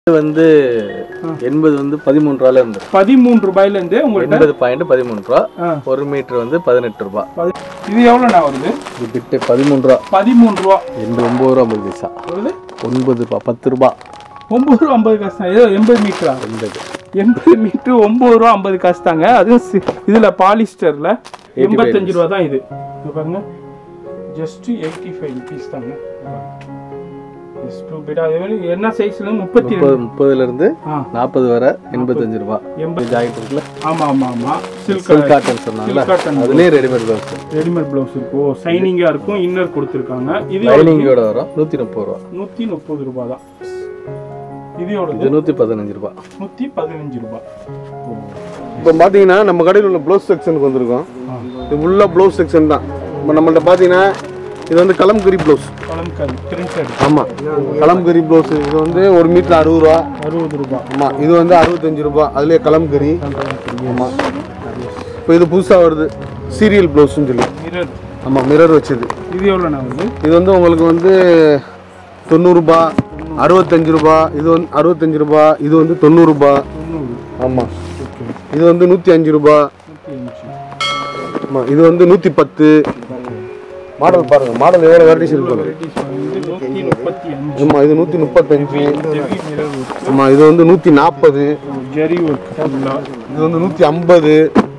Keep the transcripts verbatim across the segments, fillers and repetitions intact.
இது வந்து எண்பது வந்து பதிமூன்று ரூபாயில இருந்து பதிமூன்று ரூபாயில இருந்து உங்களுக்கு எண்பது பாயிண்ட் பதிமூன்று ரூபா ஒரு மீட்டர் வந்து பதினெட்டு ரூபா. இது எவ்வளோண்ணா வருது? இது பிட்டு பதிமூன்று ரூபா பதிமூன்று ரூபா எண்பது ஒன்பது ரூபா ஐம்பது பைசா வருது. ஒன்பது ரூபா பத்து ரூபா ஒம்பது ரூபா ஐம்பது காசு தான். ஏதோ எண்பது மீட்டரா? எண்பது எண்பது மீட்ரு ஒம்பது ரூபா ஐம்பது காசு தாங்க. அதுவும் இதில் பாலிஸ்டரில் எண்பத்தஞ்சு ரூபா தான். இது இது பாருங்க, ஜஸ்ட் எயிட்டி ஃபைவ் ருபீஸ் தாங்க. என்ன சைஸ்ல? முப்பத்தி முப்பதுல இருந்து நாற்பது வரை எண்பத்தஞ்சு ரூபா. எண்பது ஜாக்கெட் இருக்குல்ல? ஆமா ஆமா ஆமா. சில்க் காட்டன் சொன்னால அதுலயே ரெடிமேட் ப்ளவுஸ். ரெடிமேட் ப்ளவுஸ் இருக்கும், சைனிங்கா இருக்கும், இன்னர் கொடுத்துருக்காங்க. இது லைனிங்கோட வரும் நூத்தி முப்பது ரூபா. நூத்தி முப்பது ரூபா தான். இது எவ்வளவு? நூத்தி பதினஞ்சு ரூபா. நூத்தி பதினஞ்சு ரூபா. இப்போ பார்த்தீங்கன்னா நம்ம கடையில் உள்ள ப்ளவுஸ் செக்ஷனுக்கு வந்திருக்கோம். இது உள்ள ப்ளவுஸ் செக்ஷன் தான். இப்போ நம்மள்ட்ட பார்த்தீங்கன்னா இது வந்து கலம்கரி ப்ளவுஸ். கலம்கரி பிரிண்டட். ஆமாம், கலம்கரி ப்ளவுஸ். இது வந்து ஒரு மீட்டர் அறுபது ரூபா. அறுபது ரூபா. ஆமாம், இது வந்து அறுபத்தஞ்சு ரூபா. அதுலேயே கலம்கரி. ஆமாம், இப்போ இது புதுசாக வருது சீரியல் ப்ளவுஸ்ன்னு சொல்லி. மிரர். ஆமாம், மிரர் வச்சது. இது எவ்வளோண்ணா வருது? இது வந்து உங்களுக்கு வந்து தொண்ணூறுரூபா, அறுபத்தஞ்சு ரூபா. இது வந்து அறுபத்தஞ்சு ரூபா. இது வந்து தொண்ணூறுரூபா. ஆமாம், இது வந்து நூற்றி அஞ்சு ரூபா. ஆமாம், இது வந்து நூற்றி பத்து. மாடல் பாருங்க, மாடல் எவ்வளோ வெரைட்டிஸ் இருக்கு. ஆமாம், இது நூற்றி முப்பத்தஞ்சு. ஆமாம், இது வந்து நூற்றி நாற்பது. இது வந்து நூற்றி ஐம்பது.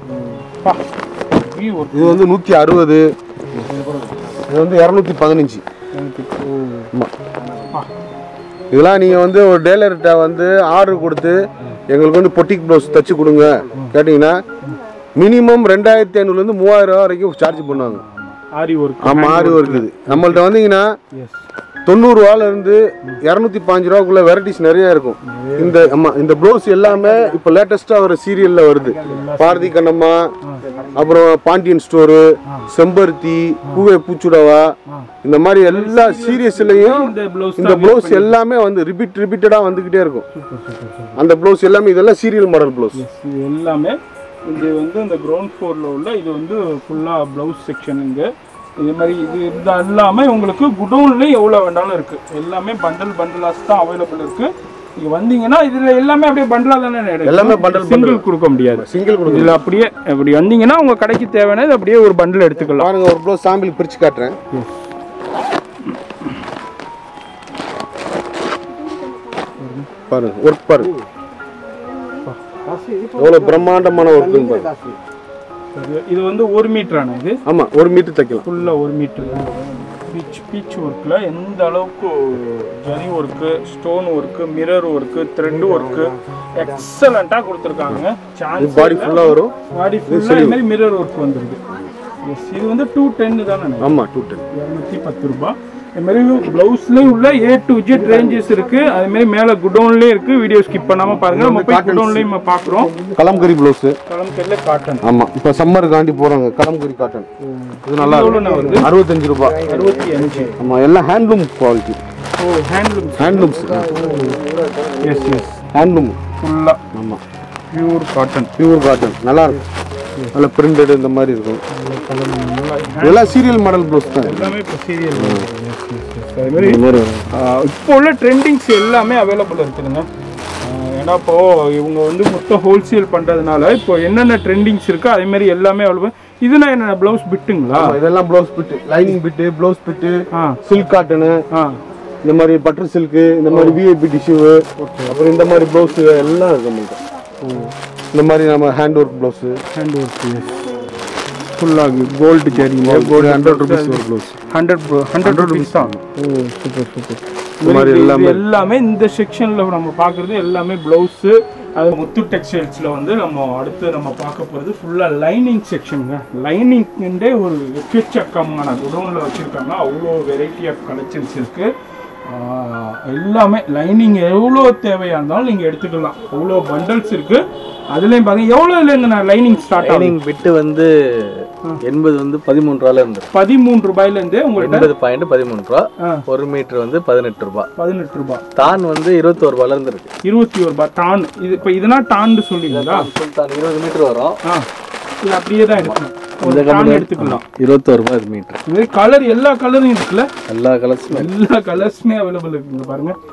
இது வந்து நூற்றி அறுபது. இது வந்து இரநூத்தி பதினஞ்சு. ஆமாம், இதெல்லாம் நீங்கள் வந்து ஒரு டெய்லர்கிட்ட வந்து ஆர்டர் கொடுத்து எங்களுக்கு வந்து பொட்டிக் ப்ளவுஸ் தைச்சி கொடுங்க கேட்டிங்கன்னா மினிமம் ரெண்டாயிரத்தி ஐநூறுலேருந்து மூவாயிரம் ரூபா வரைக்கும் சார்ஜ் பண்ணுவாங்க. ஆரி ஒர்க். ஆமாம், ஆரி ஒர்க். இது நம்மள்ட்ட வந்தீங்கன்னா தொண்ணூறுரூவாலேருந்து இரநூத்தி பாஞ்சு ரூபாக்குள்ள வெரைட்டிஸ் நிறைய இருக்கும். இந்த ஆமாம், இந்த ப்ளவுஸ் எல்லாமே இப்போ லேட்டஸ்ட்டாக வர சீரியலில் வருது. பாரதி கண்ணம்மா, அப்புறம் பாண்டியன் ஸ்டோரு, செம்பருத்தி, பூவே பூச்சுடவா, இந்த மாதிரி எல்லா சீரியஸ்லையும் இந்த ப்ளவுஸ் எல்லாமே வந்து ரிப்பீட் ரிப்பீட்டடாக வந்துக்கிட்டே இருக்கும். அந்த ப்ளவுஸ் எல்லாமே இதெல்லாம் சீரியல் மாடல் ப்ளவுஸ். இது எல்லாமே இது வந்து இந்த கிரவுண்ட் ஃப்ளோரில் உள்ள இது வந்து ஃபுல்லாக ப்ளவுஸ் செக்ஷனுங்க. இது மாதிரி இது இது எல்லாமே உங்களுக்கு குடோன்லேயும் எவ்வளோ வேண்டாலும் இருக்குது. எல்லாமே பண்டல் பண்டலாஸ் தான் அவைலபிள் இருக்குது. நீங்கள் வந்தீங்கன்னா இதில் எல்லாமே அப்படியே பண்டலாக தானே எல்லாமே பண்டல். சிங்கிள் கொடுக்க முடியாது. சிங்கிள் கொடுக்க இதில் அப்படியே அப்படி வந்தீங்கன்னா உங்கள் கடைக்கு தேவையானது அப்படியே ஒரு பண்டில் எடுத்துக்கலாம். பாருங்க, ஒரு ப்ளவுஸ் சாம்பிள் பிரித்து காட்டுறேன். பாருங்க, ஒர்க் பாருங்க எவ்வளோ பிரம்மாண்டமான ஒர்க்குன்னு பாருங்க. இது வந்து ஒரு மீட்டரான இது. ஆமாம், ஒரு மீட்டர் தைக்கலாம். ஃபுல்லாக ஒரு மீட்டர். பீச் பீச் ஒர்க்கில் எந்த அளவுக்கு zari work, stone work, mirror work, thread work எக்ஸலண்ட்டாக கொடுத்துருக்காங்க. சான்ஸ் பாடி ஃபுல்லாக வரும். பாடி ஃபுல்லாக இது மாதிரி மிரர் ஒர்க் வந்துருக்கு. எஸ், இது வந்து டூ டென்னு தானே? ஆமாம், டூ டென். இரநூத்தி பத்து ரூபா. அதுமாரி ப்ளவுஸ்லேயும் உள்ள ஏ டு ஜெட் ரேஞ்சஸ் இருக்குது. அதுமாரி மேலே குடோன்லேயும் இருக்குது. வீடியோ ஸ்கிப் பண்ணாமல் பாருங்கள். நம்ம போய் குடோன்லேயும் நம்ம பார்க்குறோம். கலம்கரி ப்ளவுஸு. கலம்கரியில் காட்டன். ஆமாம், இப்போ சம்மர் காண்டி போகிறாங்க கலம்கரி காட்டன். இது நல்லா வருது. அறுபத்தஞ்சு ரூபா. அறுபத்தி அஞ்சு. ஆமாம், எல்லாம் ஹேண்ட்லூம் குவாலிட்டி. ஓ, handloom. Handlooms. Yes yes, handloom ஃபுல்லாக. ஆமாம், பியூர் காட்டன். பியூர் காட்டன் நல்லா இருக்கும். நல்ல பிரிண்டட் இந்த மாதிரி இருக்கும். இதெல்லாம் சீரியல் மாடல் ப்ளவுஸ் தான். எல்லாமே இப்போ சீரியல். அதுமாரி இப்போ உள்ள ட்ரெண்டிங்ஸ் எல்லாமே அவைலபிள் இருக்குதுங்க. ஏன்னா இப்போது இவங்க வந்து மொத்தம் ஹோல்சேல் பண்ணுறதுனால இப்போ என்னென்ன ட்ரெண்டிங்ஸ் இருக்கோ அதேமாரி எல்லாமே அவைலபிள். இதுனா என்னென்ன ப்ளவுஸ் பிட்டுங்களா? இதெல்லாம் blouse bit, lining bit, blouse bit, silk cotton, இந்த மாதிரி பட்டர் சில்க்கு, இந்த மாதிரி விஐபி டிஷ்யூ, அப்புறம் இந்த மாதிரி ப்ளவுஸ் எல்லாம் இருக்கு நம்மள்கிட்ட. இந்த மாதிரி நம்ம hand work blouse. Hand work ஃபுல்லாக கோல்டு ஜரிங்க. கோல்டு ஹண்ட்ரட் ருபீஸ் ஒரு ப்ளவுஸ். ஹண்ட்ரட் ஹண்ட்ரட் ருபீஸ் தான். ஓ, சூப்பர் சூப்பர். இந்த மாதிரி எல்லாமே எல்லாமே இந்த செக்ஷனில் நம்ம பார்க்குறது எல்லாமே ப்ளவுஸு. அது முத்து டெக்ஸ்டைல்ஸில் வந்து நம்ம அடுத்து நம்ம பார்க்க போகிறது ஃபுல்லாக லைனிங் செக்ஷனுங்க. லைனிங்ன்றே ஒரு எக்கச்சக்கமான குடோனில் வச்சுருக்காங்க. அவ்வளோ வெரைட்டி ஆஃப் கலெக்ஷன்ஸ் இருக்குது. எல்லாமே லைனிங் எவ்வளோ தேவையாக இருந்தாலும் நீங்கள் எடுத்துக்கலாம். அவ்வளோ பண்டல்ஸ் இருக்குது. அதுலேயும் பாருங்க எவ்வளோலேருந்து நான் லைனிங் ஸ்டார்ட் லைனிங் பிட்டு வந்து எண்பது வந்து பதிமூன்று ரூபாயில இருந்து பதிமூன்று ரூபாயிலேருந்து உங்களுக்கு எண்பது பாயிண்ட் பதிமூன்று ரூபா ஒரு மீட்டர் வந்து பதினெட்டு ரூபா. பதினெட்டு ரூபா. தான் வந்து இருபத்தோரு ரூபாயில இருந்து இருக்கு. இருபத்தி ஒரு ரூபா டான். இது இப்போ இதெல்லாம் டான்னு சொல்லிங்களா? சுல்தான் இருபது மீட்டர் வரும். ஆ, இது அப்படியே தான் எடுக்கணும். இந்த கம்பெனி எடுத்துக்கலாம். இருபத்தோரு ரூபாய் இது மீட்டர். இது கலர் எல்லா கலரும் இருக்குல்ல? எல்லா கலர்ஸுமே எல்லா கலர்ஸுமே அவைலபிள் இருக்குங்க. பாருங்க,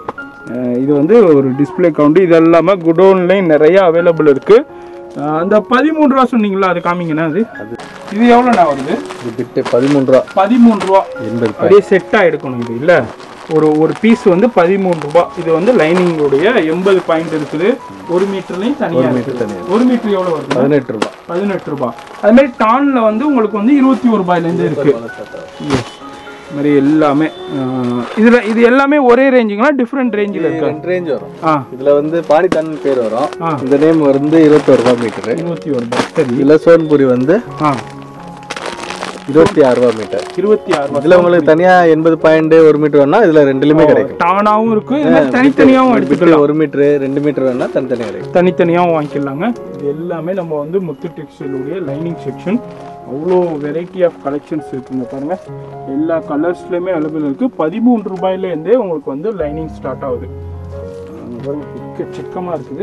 இது வந்து ஒரு டிஸ்பிளே கவுண்ட். இது எல்லாமே குடோன்லேயும் நிறைய அவைலபிள் இருக்குது. அந்த பதிமூணு ரூபா சொன்னீங்களா, அது காமிங்கண்ணா. அது இது எவ்வளோண்ணா வருது? இது பிட்டு பதிமூணு ரூபா. பதிமூணு ரூபா எண்பது அப்படியே செட்டாக எடுக்கணும் இது இல்லை. ஒரு ஒரு பீஸ் வந்து பதிமூணு ரூபா. இது வந்து லைனிங்குடைய எண்பது பாயிண்ட் இருக்குது. ஒரு மீட்டர்லையும் தனியாக மீட்டர் தனியாக ஒரு மீட்டர் எவ்வளோ வருது? பதினெட்டு ரூபா. பதினெட்டு ரூபா. அதுமாதிரி டானில் வந்து உங்களுக்கு வந்து இருபத்தி ஒரு ரூபாயிலேருந்து இருக்குது. இது மாதிரி எல்லாமே இதில் இது எல்லாமே ஒரே ரேஞ்சுங்களா, டிஃப்ரெண்ட் ரேஞ்சில் இருக்கு? ரெண்டு ரேஞ்ச் வரும். ஆ இதில் வந்து பாணித்தான் பேர் வரும். இந்த நேம் வந்து இருபத்தொரு ரூபா மீட்டர். இருபத்தி ஒரு ரூபா. சரி. இதில் சோன்புரி வந்து ஆ இருபத்தி ஆறு ரூபா மீட்டர். இருபத்தி ஆறு ரூபா. இதில் உங்களுக்கு தனியாக எண்பது பாயிண்ட் ஒரு மீட்டர் வேணா இதில் ரெண்டுலையுமே கிடைக்கும். டானாகவும் இருக்குது, தனித்தனியாகவும் எடுத்துக்கலாம். ஒரு மீட்ரு ரெண்டு மீட்டர் வேணா தனித்தனியாக கிடைக்கும். தனித்தனியாகவும் வாங்கிக்கலாங்க. இது எல்லாமே நம்ம வந்து முத்து டெக்ஸ்டைலுடைய லைனிங் செக்ஷன். அவ்வளோ வெரைட்டி ஆஃப் கலெக்ஷன்ஸ் இருக்குங்க பாருங்கள். எல்லா கலர்ஸ்லையுமே அவைலபிள் இருக்குது. பதிமூன்று ரூபாயிலேருந்தே உங்களுக்கு வந்து லைனிங் ஸ்டார்ட் ஆகுது. பாருங்கள் சிக்கமாக இருக்குது.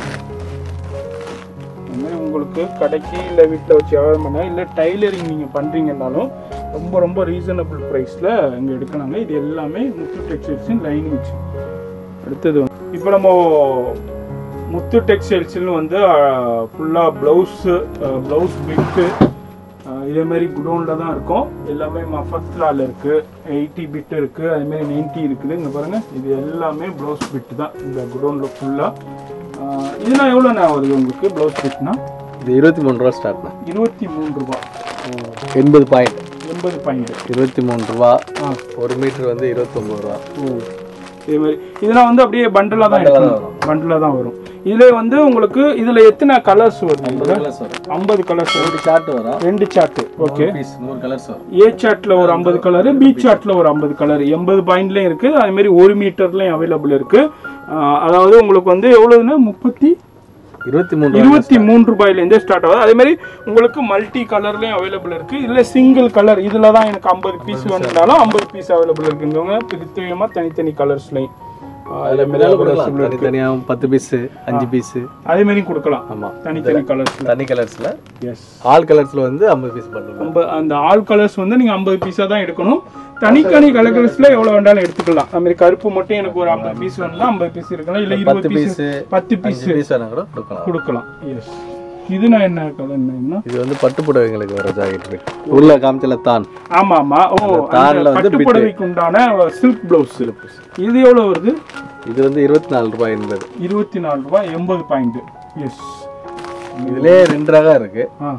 அதுமாதிரி உங்களுக்கு கடைக்கு இல்லை வீட்டில் வச்சு வியாபாரம் பண்ண இல்லை டைலரிங் நீங்கள் பண்ணுறீங்கன்னாலும் ரொம்ப ரொம்ப ரீசனபிள் ப்ரைஸில் இங்கே எடுக்கலாங்க. இது எல்லாமே முத்து டெக்ஸ்டைல்ஸின் லைனிங்ஸ். அடுத்தது வந்து இப்போ நம்ம முத்து டெக்ஸ்டைல்ஸ்னு வந்து ஃபுல்லாக ப்ளவுஸு ப்ளவுஸ் பிட்டு இதேமாரி குடோனில் தான் இருக்கும். எல்லாமே மஃபத்லாவில் இருக்குது, எயிட்டி பிட் இருக்குது, அதுமாரி நைன்ட்டி இருக்குது. இங்கே பாருங்கள், இது எல்லாமே ப்ளவுஸ் பிட்டு தான் இந்த குடோனில் ஃபுல்லாக. இதெல்லாம் எவ்வளோண்ணா வருது உங்களுக்கு ப்ளவுஸ் பிட்னா? இது இருபத்தி மூணு ரூபா ஸ்டார்ட்ண்ணா. இருபத்தி மூணு ரூபா. எண்பது பாயிண்ட். எண்பது பாயிண்ட். இருபத்தி மூணு ரூபா. ஒரு மீட்டர் வந்து இருபத்தொம்பது ரூபா. ஓ இதே மாதிரி இதெல்லாம் வந்து அப்படியே பண்டலாக தான் எடுக்கணும். பண்டலாக தான் வரும். இதில் வந்து உங்களுக்கு இதில் எத்தனை கலர்ஸ் வரும்? ஐம்பது கலர்ஸ். ரெண்டு சார்ட் வரும். ரெண்டு சார்ட். ஓகே. நூறு கலர்ஸ் வரும். ஏ சார்ட்டில் ஒரு ஐம்பது கலரு, பி சார்ட்டில் ஒரு ஐம்பது கலர். எண்பது பாயிண்ட்லேயும் இருக்குது, அதுமாரி ஒரு மீட்டர்லேயும் அவைலபிள் இருக்குது. அதாவது உங்களுக்கு வந்து எவ்வளோதுன்னா முப்பத்தி இருபத்தி மூணு இருபத்தி மூணு ரூபாயிலேருந்தே ஸ்டார்ட் ஆகுது. அதே மாதிரி உங்களுக்கு மல்டி கலர்லேயும் அவைலபிள் இருக்குது. இதில் சிங்கிள் கலர் இதில் தான் எனக்கு ஐம்பது பீஸ் வேணுனாலும் ஐம்பது பீஸ் அவைலபிள் இருக்குங்க. பிரித்தியமாக தனித்தனி கலர்ஸ்லையும் தனியாக பத்து பீஸு அஞ்சு பீஸு அதே மாதிரி கொடுக்கலாம். ஆமாம், தனித்தனி கலர்ஸ். தனி கலர்ஸில் எஸ் ஆல் கலர்ஸில் வந்து ஐம்பது பீஸ் பண்ணுவோம். அந்த ஆல் கலர்ஸ் வந்து நீங்கள் ஐம்பது பீஸாக தான் எடுக்கணும். தனித்தனி கலர்ஸ்ல எவ்வளோ வேண்டாலும் எடுத்துக்கலாம். அது மாதிரி கருப்பு மட்டும் எனக்கு ஒரு ஐம்பது பீஸ் வேணும்னா ஐம்பது பீஸ் இருக்கலாம், இல்லை இருபது பீஸ் பத்து பீஸ் கொடுக்கலாம். எஸ். இது நான் என்ன கலர்னா இது வந்து பட்டு புடவைங்களுக்கு வர ஜாக்கெட் உள்ள காமிச்சல தான். ஆமா ஆமா. ஓ தான்ல வந்து பட்டு புடவைக்கு உண்டான சில்க் ப்ளவுஸ். இது எவ்வளோ வருது? இது வந்து இருபத்தி நாலு ரூபாய் எண்பது. இருபத்தி நாலு ரூபாய் எண்பது பாயிண்ட். எஸ். இதுலேயே ரெண்டு ரகம் இருக்கு. ஆ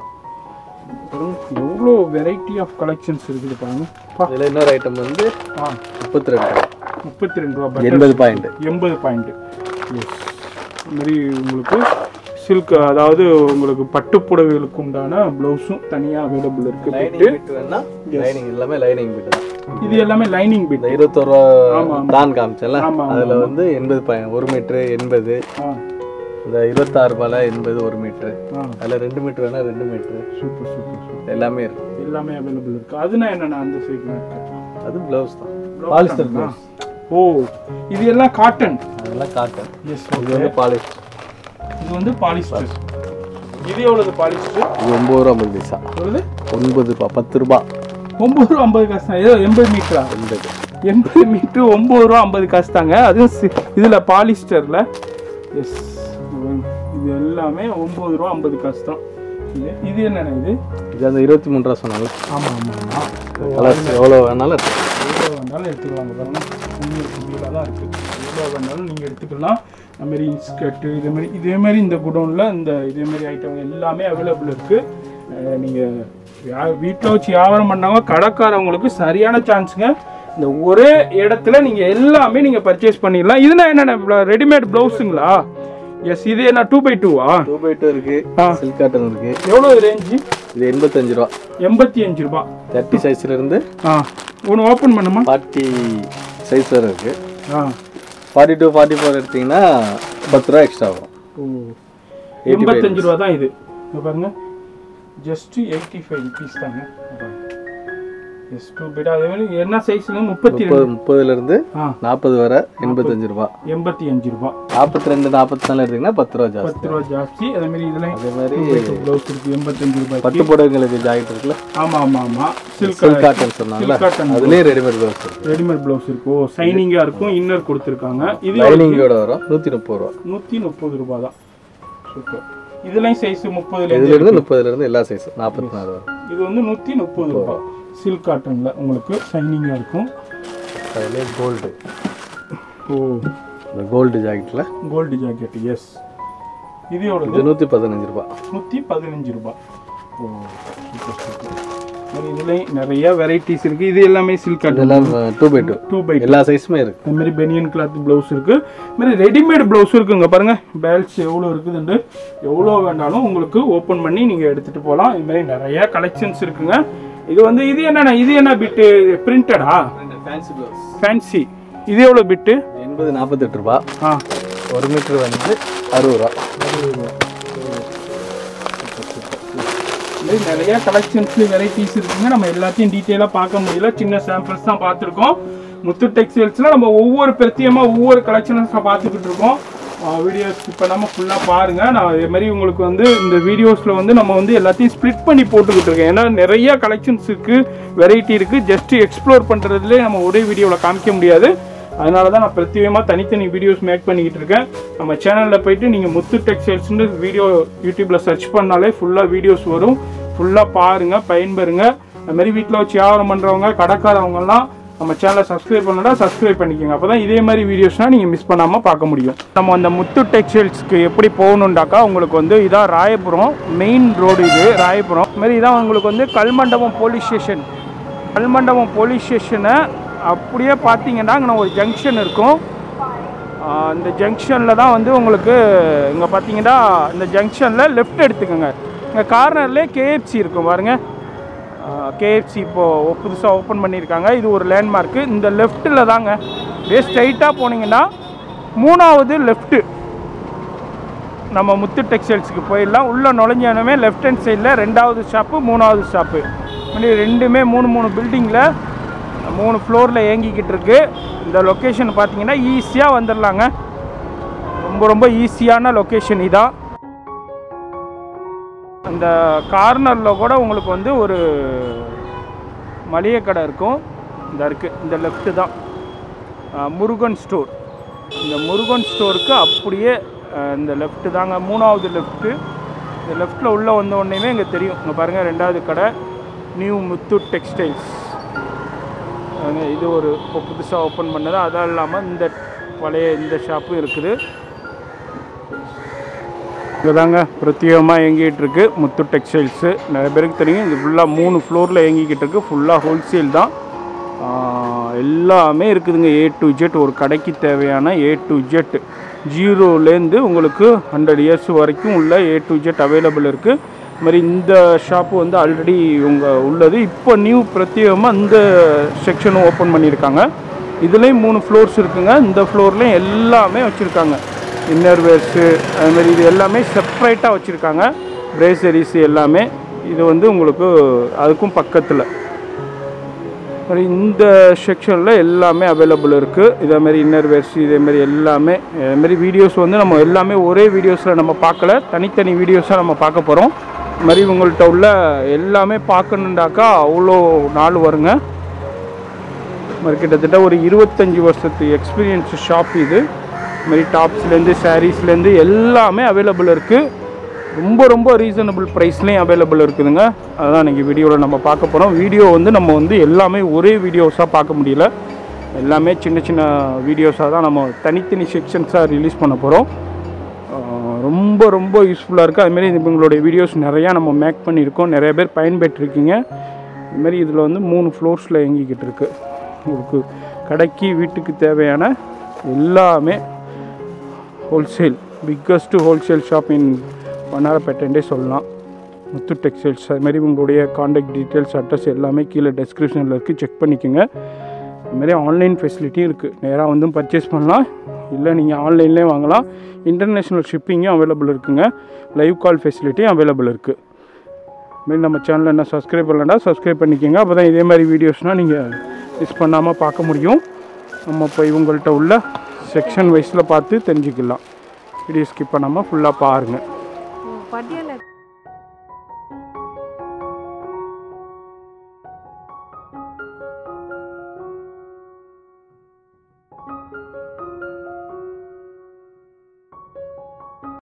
எவ்வளோ வெரைட்டி ஆஃப் கலெக்ஷன்ஸ் இருக்குது பாருங்க. இதில் இன்னொரு ஐட்டம் வந்து முப்பத்தி ரெண்டு முப்பத்தி ரெண்டு ரூபா எண்பது பாயிண்ட். எண்பது பாயிண்ட். எஸ். இது மாதிரி உங்களுக்கு சில்க், அதாவது உங்களுக்கு பட்டு புடவைகளுக்கு உண்டான ப்ளவுஸும் தனியாக அவைலபிள் இருக்கு. எல்லாமே லைனிங் பிட். இது எல்லாமே லைனிங் பிட். இருபத்தொரு ரூபா தான் காமிச்சல. அதில் வந்து எண்பது பாயிண்ட் ஒரு மீட்ரு எண்பது. இந்த இருபத்தாறு ரூபாயில் எண்பது ஒரு மீட்ரு. அதில் ரெண்டு மீட்ரு வேணா ரெண்டு மீட்ரு. Super super super. எல்லாமே இருக்கு. எல்லாமே அவைலபிள் இருக்கு. அதுனா என்னன்னா அந்த சைட்ல இருக்கு. அது ப்ளவுஸ் தான். Polyester blouse. ஓ இது எல்லாம் காட்டன். அதெல்லாம் காட்டன். எஸ். இது வந்து பாலிஸ்டர். இது வந்து பாலிஸ்டர். இது எவ்வளவு பாலிஸ்டர்? இது ஒன்பது ரூபா ஐம்பது பைசா. எவ்வளவு? ஒன்பது ரூபா பத்து ரூபா. ஒன்பது ரூபா ஐம்பது காசு தான். ஏதோ எண்பது மீட்டரா? எண்பது எண்பது மீட்டர் ஒன்பது ரூபா ஐம்பது காசு தாங்க. அதுவும் இதில் பாலிஸ்டரில். எஸ். இது எல்லாமே ஒன்பது ரூபா ஐம்பது காசு தான். இது இது என்னென்ன இது? இது அந்த இருபத்தி மூணு ரூபா சொன்னால. ஆமாம் ஆமாம் ஆமாம். கலர்ஸ் எவ்வளோ வேணாலும் எவ்வளோ வேணாலும் எடுத்துக்கலாம். பாருங்க புதியில் தான் இருக்குது. எவ்வளோ வேணாலும் நீங்கள் எடுத்துக்கலாம். அதுமாரி இன்ஸ்கர்ட்டு இதேமாரி இதேமாரி இந்த குடோனில் இந்த இதேமாரி ஐட்டம் எல்லாமே அவைலபிள் இருக்குது. நீங்கள் வீட்டில் வச்சு வியாபாரம் பண்ணாங்க கடைக்காரவங்களுக்கு சரியான சான்ஸுங்க. இந்த ஒரே இடத்துல நீங்கள் எல்லாமே நீங்கள் பர்ச்சேஸ் பண்ணிடலாம். இதுனா என்னென்ன ரெடிமேட் ப்ளவுஸுங்களா? எஸ். இது என்ன டூ பை டூவா? டூ பை டூ இருக்குது. சில்க் காட்டன் இருக்குது. எவ்வளோ ரேஞ்சு? இது எண்பத்தஞ்சு ரூபா. எண்பத்தி அஞ்சு ரூபா. தேர்ட்டி சைஸ்லேருந்து ஆ ஒன்று ஓப்பன் பண்ணுமா? ஃபார்ட்டி சைஸ் வரை இருக்குது. ஆ ஃபார்ட்டி டூ ஃபார்ட்டி ஃபோர் எடுத்திங்கன்னா பத்து ரூபா எக்ஸ்ட்ரா வரும். ஓ எண்பத்தஞ்சு ரூபா தான் இது. பாருங்க ஜஸ்ட்டு எயிட்டி ஃபைவ் ருபீஸ் தாங்க. எஸ் டூ பெட். அதே மாதிரி என்ன சைஸ்ல முப்பத்தி முப்பது முப்பதுல இருந்து நாற்பது வரை எண்பத்தஞ்சு ரூபா. எண்பத்தி அஞ்சு ரூபா. நாற்பத்தி ரெண்டு நாற்பத்தி நாலு எடுத்தீங்கன்னா பத்து ரூபா ஜாஸ்தி. பத்து ரூபா ஜாஸ்தி. அதே மாதிரி இதுல அதே மாதிரி ப்ளவுஸ் இருக்கு எண்பத்தஞ்சு ரூபாய். பட்டு புடவைங்களுக்கு ஜாக்கெட் இருக்குல்ல. ஆமா ஆமா ஆமா. சில்க் காட்டன் சொன்னாங்கல்ல, அதுலயே ரெடிமேட் ப்ளவுஸ் இருக்கு. ரெடிமேட் ப்ளவுஸ் இருக்கு. ஓ ஷைனிங்கா இருக்கும். இன்னர் கொடுத்திருக்காங்க. இது லைனிங்கோட வரும் நூற்றி முப்பது ரூபா. நூற்றி முப்பது ரூபாய் தான். சூப்பர். இதுலயும் சைஸ் முப்பதுல இதுல இருந்து முப்பதுல இருந்து எல்லா சைஸும் நாற்பத்தி நாலு வரும். இது வந்து நூற்றி முப்பது ரூபாய். சில்க் காட்டன்ல உங்களுக்கு ஷைனிங்கா இருக்கும். அதுல கோல்டு. ஓ இந்த கோல்டு ஜாக்கெட்ல கோல்டு ஜாக்கெட். எஸ். இது எவ்வளவு? இது நூற்றி பதினஞ்சு ரூபாய். நூற்றி பதினஞ்சு ரூபாய். ஓ சூப்பர் சூப்பர். இதுலயும் நிறைய வெரைட்டிஸ் இருக்கு. இது எல்லாமே சில்க் காட்டன். இதெல்லாம் two by two two by எல்லா சைஸுமே இருக்கு. இந்த மாதிரி பெனியன் கிளாத் ப்ளவுஸ் இருக்கு. இந்த மாதிரி ரெடிமேட் ப்ளவுஸ் இருக்குங்க. பாருங்க பேல்ஸ் எவ்வளோ இருக்குதுண்டு. எவ்வளோ வேண்டாலும் உங்களுக்கு ஓப்பன் பண்ணி நீங்க எடுத்துட்டு போகலாம். இந்த மாதிரி நிறைய கலெக்ஷன்ஸ் இருக்குங்க. இது வந்து இது என்னன்னா இது என்ன பிட்டு பிரிண்டடா? Fancy blouse. ஃபேன்சி. இது எவ்வளோ பிட்டு? எண்பது நாற்பத்தெட்டு ரூபா. ஆ ஒரு மீட்டர் வந்து அறுபது ரூபா. அறுபது ரூபா. நிறைய கலெக்ஷன்ஸ் வெரைட்டிஸ் இருக்குங்க. நம்ம எல்லாத்தையும் டீட்டெயிலாக பார்க்க முடியல. சின்ன சாம்பிள்ஸ் தான் பார்த்துருக்கோம். முத்து டெக்ஸ்டைல்ஸில் நம்ம ஒவ்வொரு பிரத்தியமாக ஒவ்வொரு கலெக்ஷன்ஸை பார்த்துக்கிட்டு இருக்கோம். வீடியோஸ் இப்போ நம்ம ஃபுல்லாக பாருங்கள். நான் இதே மாதிரி உங்களுக்கு வந்து இந்த வீடியோஸில் வந்து நம்ம வந்து எல்லாத்தையும் ஸ்ப்ளிட் பண்ணி போட்டுக்கிட்டு இருக்கேன். ஏன்னா நிறைய கலெக்ஷன்ஸ் இருக்குது, வெரைட்டி இருக்குது. ஜஸ்ட்டு எக்ஸ்ப்ளோர் பண்ணுறதுலேயே நம்ம ஒரே வீடியோவில் காமிக்க முடியாது. அதனால தான் நான் பிரத்யேகமாக தனித்தனி வீடியோஸ் மேக் பண்ணிக்கிட்டு இருக்கேன். நம்ம சேனலில் போயிட்டு நீங்கள் முத்து டெக்ஸ்டைல்ஸ்னு வீடியோ யூடியூப்பில் சர்ச் பண்ணாலே ஃபுல்லாக வீடியோஸ் வரும். ஃபுல்லாக பாருங்கள், பயன்பெறுங்க. அதுமாதிரி வீட்டில் வச்சு வியாபாரம் பண்ணுறவங்க, கடைக்காரவங்கலாம் நம்ம சேனலை சப்ஸ்கிரைப் பண்ணா சப்ஸ்கிரைப் பண்ணிக்கோங்க. அப்போ தான் இதே மாதிரி வீடியோஸ்னால் நீங்கள் மிஸ் பண்ணாமல் பார்க்க முடியும். நம்ம அந்த முத்து டெக்ஸ்டைல்ஸ்க்கு எப்படி போகணுண்டாக்கா உங்களுக்கு வந்து இதான் ராயபுரம் மெயின் ரோடு. இது ராயபுரம். இதுமாரி இதான் உங்களுக்கு வந்து Kalmandapam police station. Kalmandapam police ஸ்டேஷனை அப்படியே பார்த்தீங்கன்னா அங்கே ஒரு ஜங்ஷன் இருக்கும். இந்த ஜங்ஷனில் தான் வந்து உங்களுக்கு இங்கே பார்த்தீங்கன்னா இந்த ஜங்ஷனில் லெஃப்ட் எடுத்துக்கோங்க. இங்கே கார்னர்லேயே கேஎஃப்சி இருக்கும் பாருங்கள். கேஎஃப்சி இப்போது புதுசாக ஓப்பன் பண்ணியிருக்காங்க. இது ஒரு லேண்ட்மார்க்கு. இந்த லெஃப்ட்டில் தாங்க அப்படியே ஸ்ட்ரைட்டாக போனீங்கன்னா மூணாவது லெஃப்ட்டு நம்ம முத்து டெக்ஸ்டைல்ஸுக்கு போயிடலாம். உள்ளே நுழைஞ்சாலுமே லெஃப்ட் ஹேண்ட் சைடில் ரெண்டாவது ஷாப்பு, மூணாவது ஷாப்பு. ரெண்டுமே மூணு மூணு பில்டிங்கில் மூணு ஃப்ளோரில் இயங்கிக்கிட்டு இருக்குது. இந்த லொக்கேஷன் பார்த்தீங்கன்னா ஈஸியாக வந்துடலாங்க. ரொம்ப ரொம்ப ஈஸியான லொக்கேஷன் இதான். அந்த கார்னரில் கூட உங்களுக்கு வந்து ஒரு மளிகை கடை இருக்கும். இந்த இருக்குது இந்த லெஃப்ட்டு தான் முருகன் ஸ்டோர். இந்த முருகன் ஸ்டோருக்கு அப்படியே இந்த லெஃப்ட்டு தாங்க மூணாவது லெஃப்ட்டு. இந்த லெஃப்ட்டில் உள்ளே வந்த உடனேமே இங்கே தெரியும். இங்கே பாருங்கள் ரெண்டாவது கடை நியூ முத்து டெக்ஸ்டைல்ஸ். இது ஒரு இப்போ புதுசாக ஓப்பன் பண்ணது. அதுவும் இல்லாமல் இந்த பழைய இந்த ஷாப்பும் இருக்குது. இங்கே தாங்க பிரத்யேகமாக இயங்கிட்டு இருக்கு முத்து டெக்ஸ்டைல்ஸு. நிறைய பேருக்கு தெரியும். இது ஃபுல்லாக மூணு ஃப்ளோரில் இயங்கிக்கிட்டு இருக்குது. ஃபுல்லாக ஹோல்சேல் தான். எல்லாமே இருக்குதுங்க. A to Z. ஒரு கடைக்கு தேவையான ஏ டு ஜெட் ஜீரோலேருந்து உங்களுக்கு ஹண்ட்ரட் இயர்ஸ் வரைக்கும் உள்ள ஏ டு ஜெட் அவைலபிள் இருக்குது. இது மாதிரி இந்த ஷாப்பு வந்து ஆல்ரெடி உங்கள் உள்ளது. இப்போ நியூ பிரத்யேகமாக இந்த செக்ஷனும் ஓப்பன் பண்ணியிருக்காங்க. இதுலேயும் மூணு ஃப்ளோர்ஸ் இருக்குங்க. இந்த ஃப்ளோர்லேயும் எல்லாமே வச்சுருக்காங்க. இன்னர்வேர்ஸு அதுமாதிரி இது எல்லாமே செப்ரேட்டாக வச்சுருக்காங்க. ப்ரேசரிஸ் எல்லாமே. இது வந்து உங்களுக்கு அதுக்கும் பக்கத்தில் மாதிரி இந்த செக்ஷனில் எல்லாமே அவைலபிள் இருக்குது. இதேமாரி இன்னர்வேர்ஸ் இதேமாரி எல்லாமே இதுமாரி வீடியோஸ் வந்து நம்ம எல்லாமே ஒரே வீடியோஸில் நம்ம பார்க்கல, தனித்தனி வீடியோஸாக நம்ம பார்க்க போகிறோம். இது மாதிரி உங்கள்கிட்ட உள்ள எல்லாமே பார்க்கணுண்டாக்கா அவ்வளோ நாள் வருங்க. மாதிரி கிட்டத்தட்ட ஒரு இருபத்தஞ்சி வருஷத்து எக்ஸ்பீரியன்ஸ் ஷாப் இது. இதுமாரி டாப்ஸ்லேருந்து சாரீஸ்லேருந்து எல்லாமே அவைலபிள் இருக்குது. ரொம்ப ரொம்ப ரீசனபிள் ப்ரைஸ்லேயும் அவைலபிள் இருக்குதுங்க. அதுதான் இன்றைக்கி வீடியோவில் நம்ம பார்க்க போகிறோம். வீடியோ வந்து நம்ம வந்து எல்லாமே ஒரே வீடியோஸாக பார்க்க முடியல. எல்லாமே சின்ன சின்ன வீடியோஸாக தான் நம்ம தனித்தனி செக்ஷன்ஸாக ரிலீஸ் பண்ண போகிறோம். ரொம்ப ரொம்ப யூஸ்ஃபுல்லாக இருக்குது. அதுமாரி உங்களுடைய வீடியோஸ் நிறையா நம்ம மேக் பண்ணியிருக்கோம். நிறைய பேர் பயன்பெற்றிருக்கீங்க. இதுமாரி இதில் வந்து மூணு ஃப்ளோர்ஸில் இயங்கிக்கிட்டு இருக்குது. உங்களுக்கு கடைக்கு வீட்டுக்கு தேவையான எல்லாமே wholesale, biggest wholesale shop in வண்ணாரப்பேட்டைன்றே சொல்லலாம். முத்து டெக்ஸ்டைல்ஸ். அதுமாரி உங்களுடைய காண்டாக்ட் டீட்டெயில்ஸ் அட்ரஸ் எல்லாமே கீழே டெஸ்கிரிப்ஷனில் இருக்குது, செக் பண்ணிக்கோங்க. அதுமாரி ஆன்லைன் ஃபெசிலிட்டியும் இருக்குது. நேராக வந்து பர்ச்சேஸ் பண்ணலாம், இல்லை நீங்கள் ஆன்லைன்லேயே வாங்கலாம். இன்டர்நேஷ்னல் ஷிப்பிங்கும் அவைலபிள் இருக்குங்க. லைவ் கால் ஃபெசிலிட்டியும் அவைலபிள் இருக்குது. மாரி நம்ம சேனலை என்ன சப்ஸ்கிரைப் பண்ணலன்னா சப்ஸ்கிரைப் பண்ணிக்கோங்க. அப்போ தான் இதே மாதிரி வீடியோஸ்னால் நீங்கள் மிஸ் பண்ணாமல் பார்க்க முடியும். நம்ம இப்போ இவங்கள்ட்ட உள்ள செக்ஷன் வைஸில் பார்த்து தெரிஞ்சுக்கலாம். வீடியோ ஸ்கிப் பண்ணாமல் ஃபுல்லாக பாருங்கள்.